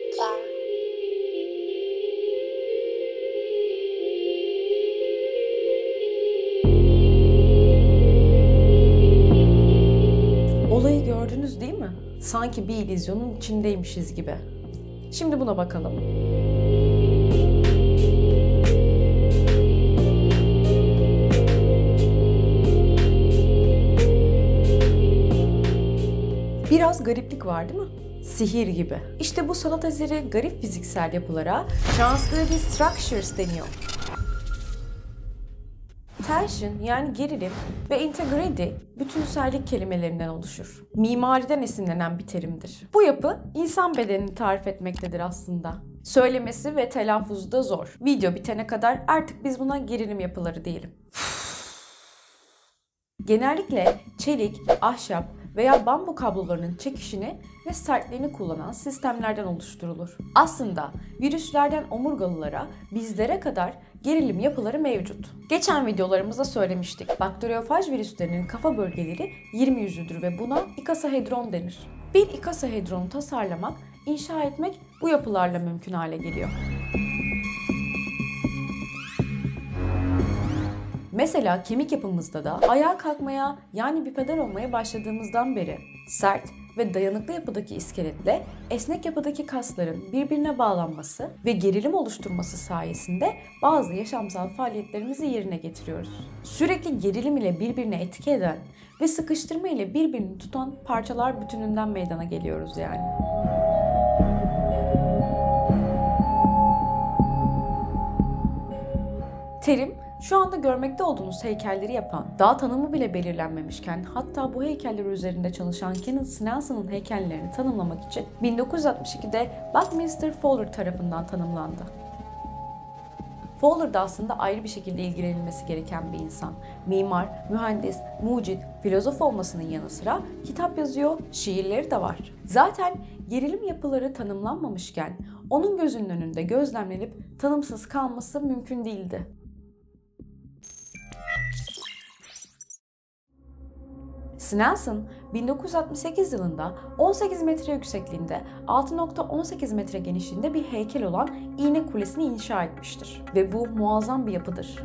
Olayı gördünüz değil mi? Sanki bir illüzyonun içindeymişiz gibi. Şimdi buna bakalım. Biraz gariplik var değil mi? Sihir gibi. İşte bu sanat eseri garip fiziksel yapılara transgravity structures deniyor. Tension yani gerilim ve integrity bütünsellik kelimelerinden oluşur. Mimariden esinlenen bir terimdir. Bu yapı insan bedenini tarif etmektedir aslında. Söylemesi ve telaffuzu da zor. Video bitene kadar artık biz buna gerilim yapıları diyelim. Genellikle çelik, ahşap veya bambu kablolarının çekişini ve sertliğini kullanan sistemlerden oluşturulur. Aslında virüslerden omurgalılara, bizlere kadar gerilim yapıları mevcut. Geçen videolarımızda söylemiştik. Bakteriyofaj virüslerinin kafa bölgeleri 20 yüzlüdür ve buna ikasahedron denir. Bir ikasahedronu tasarlamak, inşa etmek bu yapılarla mümkün hale geliyor. Mesela kemik yapımızda da ayağa kalkmaya yani bipedal olmaya başladığımızdan beri sert ve dayanıklı yapıdaki iskeletle esnek yapıdaki kasların birbirine bağlanması ve gerilim oluşturması sayesinde bazı yaşamsal faaliyetlerimizi yerine getiriyoruz. Sürekli gerilim ile birbirine etki eden ve sıkıştırma ile birbirini tutan parçalar bütününden meydana geliyoruz yani. Terim, şu anda görmekte olduğunuz heykelleri yapan, daha tanımı bile belirlenmemişken hatta bu heykeller üzerinde çalışan Kenneth Snelson'ın heykellerini tanımlamak için 1962'de Buckminster Fuller tarafından tanımlandı. Fuller da aslında ayrı bir şekilde ilgilenilmesi gereken bir insan. Mimar, mühendis, mucit, filozof olmasının yanı sıra kitap yazıyor, şiirleri de var. Zaten gerilim yapıları tanımlanmamışken onun gözünün önünde gözlemlenip tanımsız kalması mümkün değildi. Snelson 1968 yılında 18 metre yüksekliğinde 6.18 metre genişliğinde bir heykel olan İğne Kulesi'ni inşa etmiştir. Ve bu muazzam bir yapıdır.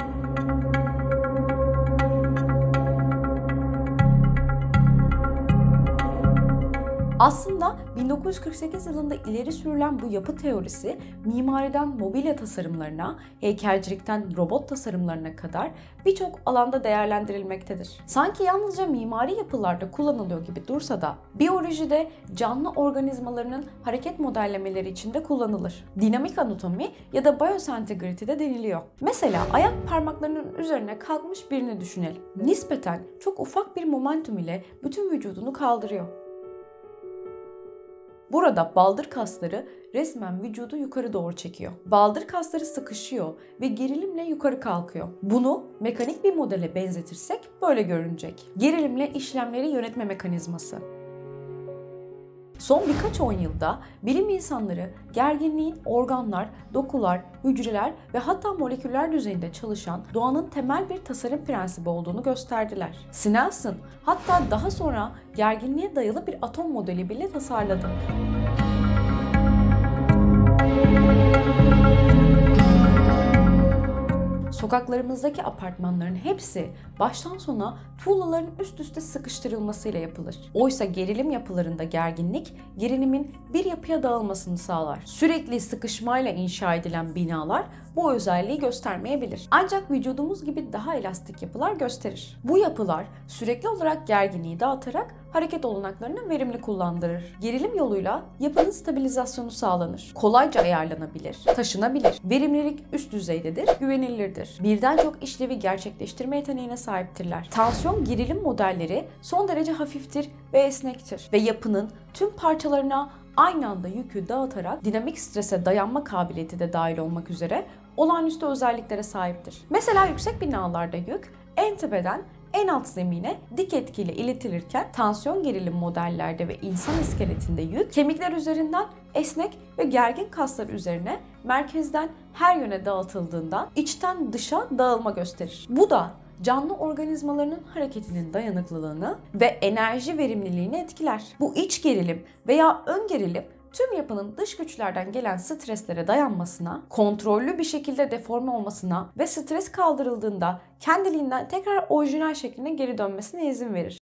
Aslında 1948 yılında ileri sürülen bu yapı teorisi mimariden mobilya tasarımlarına, heykelcilikten robot tasarımlarına kadar birçok alanda değerlendirilmektedir. Sanki yalnızca mimari yapılarda kullanılıyor gibi dursa da biyolojide canlı organizmalarının hareket modellemeleri için de kullanılır. Dinamik anatomi ya da biosentigrity de deniliyor. Mesela ayak parmaklarının üzerine kalkmış birini düşünelim. Nispeten çok ufak bir momentum ile bütün vücudunu kaldırıyor. Burada baldır kasları resmen vücudu yukarı doğru çekiyor. Baldır kasları sıkışıyor ve gerilimle yukarı kalkıyor. Bunu mekanik bir modele benzetirsek böyle görünecek. Gerilimle işlemleri yönetme mekanizması. Son birkaç 10 yılda bilim insanları gerginliğin organlar, dokular, hücreler ve hatta moleküller düzeyinde çalışan doğanın temel bir tasarım prensibi olduğunu gösterdiler. Snelson hatta daha sonra gerginliğe dayalı bir atom modeli bile tasarladı. Sokaklarımızdaki apartmanların hepsi baştan sona tuğlaların üst üste sıkıştırılmasıyla yapılır. Oysa gerilim yapılarında gerginlik, gerilimin bir yapıya dağılmasını sağlar. Sürekli sıkışmayla inşa edilen binalar bu özelliği göstermeyebilir. Ancak vücudumuz gibi daha elastik yapılar gösterir. Bu yapılar sürekli olarak gerginliği dağıtarak hareket olanaklarını verimli kullandırır. Gerilim yoluyla yapının stabilizasyonu sağlanır. Kolayca ayarlanabilir, taşınabilir. Verimlilik üst düzeydedir, güvenilirdir. Birden çok işlevi gerçekleştirme yeteneğine sahiptirler. Tansiyon gerilim modelleri son derece hafiftir ve esnektir ve yapının tüm parçalarına aynı anda yükü dağıtarak dinamik strese dayanma kabiliyeti de dahil olmak üzere olağanüstü özelliklere sahiptir. Mesela yüksek binalarda yük en tepeden en alt zemine dik etkiyle iletilirken tansiyon gerilim modellerde ve insan iskeletinde yük kemikler üzerinden esnek ve gergin kaslar üzerine merkezden her yöne dağıtıldığından içten dışa dağılma gösterir. Bu da canlı organizmalarının hareketinin dayanıklılığını ve enerji verimliliğini etkiler. Bu iç gerilim veya ön gerilim tüm yapının dış güçlerden gelen streslere dayanmasına, kontrollü bir şekilde deforme olmasına ve stres kaldırıldığında kendiliğinden tekrar orijinal şekline geri dönmesine izin verir.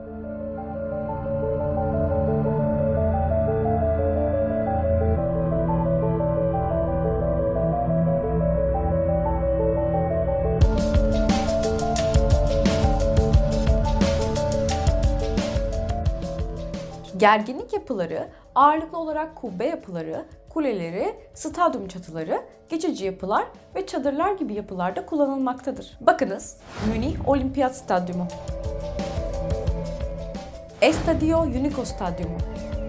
Gerginlik yapıları ağırlıklı olarak kubbe yapıları, kuleleri, stadyum çatıları, geçici yapılar ve çadırlar gibi yapılarda kullanılmaktadır. Bakınız, Münih Olimpiyat Stadyumu, Estadio Unico Stadyumu,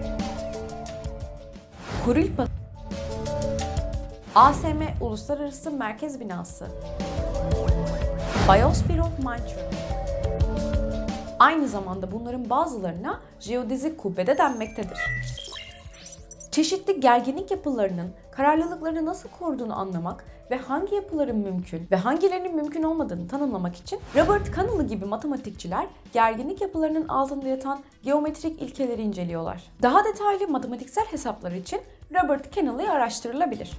Kurilpa, ASM Uluslararası Merkez Binası, Biosphere of Manchester. Aynı zamanda bunların bazılarına jeodezik kubbe de denmektedir. Çeşitli gerginlik yapılarının kararlılıklarını nasıl koruduğunu anlamak ve hangi yapıların mümkün ve hangilerinin mümkün olmadığını tanımlamak için Robert Cannelly gibi matematikçiler gerginlik yapılarının altında yatan geometrik ilkeleri inceliyorlar. Daha detaylı matematiksel hesaplar için Robert Cannelly araştırılabilir.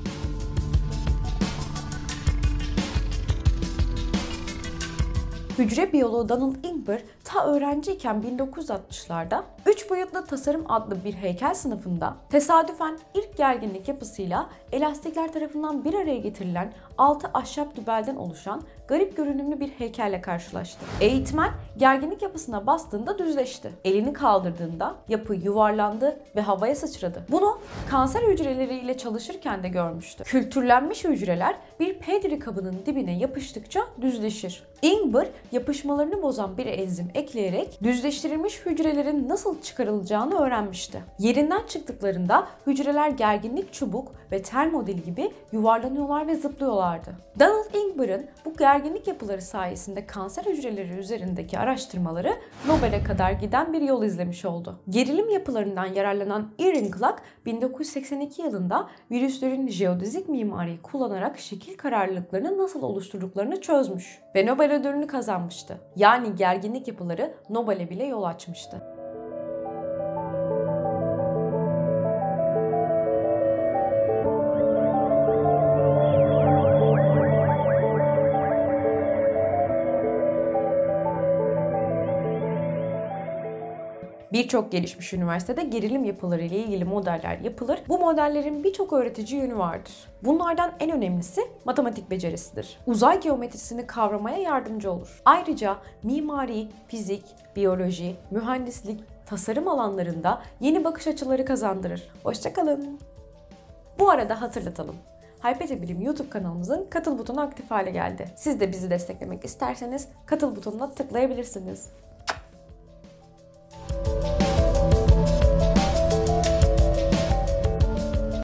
Hücre biyoloğu Donald Ingber ta öğrenciyken 1960'larda 3 boyutlu tasarım adlı bir heykel sınıfında tesadüfen ilk gerginlik yapısıyla elastikler tarafından bir araya getirilen 6 ahşap dübelden oluşan garip görünümlü bir heykelle karşılaştı. Eğitmen gerginlik yapısına bastığında düzleşti. Elini kaldırdığında yapı yuvarlandı ve havaya sıçradı. Bunu kanser hücreleriyle çalışırken de görmüştü. Kültürlenmiş hücreler bir Petri kabının dibine yapıştıkça düzleşir. Ingber yapışmalarını bozan bir enzim ekleyerek düzleştirilmiş hücrelerin nasıl çıkarılacağını öğrenmişti. Yerinden çıktıklarında hücreler gerginlik çubuk ve tel modeli gibi yuvarlanıyorlar ve zıplıyorlardı. Donald Ingber'ın bu gerginlik yapıları sayesinde kanser hücreleri üzerindeki araştırmaları Nobel'e kadar giden bir yol izlemiş oldu. Gerilim yapılarından yararlanan Irving Clark 1982 yılında virüslerin jeodezik mimariyi kullanarak şekil kararlılıklarını nasıl oluşturduklarını çözmüş ve Nobel ödülünü kazanmıştı. Yani gerginlik yapıları Nobel'e bile yol açmıştı. Birçok gelişmiş üniversitede gerilim yapıları ile ilgili modeller yapılır. Bu modellerin birçok öğretici yönü vardır. Bunlardan en önemlisi matematik becerisidir. Uzay geometrisini kavramaya yardımcı olur. Ayrıca mimari, fizik, biyoloji, mühendislik, tasarım alanlarında yeni bakış açıları kazandırır. Hoşça kalın. Bu arada hatırlatalım. Hypetia Bilim YouTube kanalımızın katıl butonu aktif hale geldi. Siz de bizi desteklemek isterseniz katıl butonuna tıklayabilirsiniz.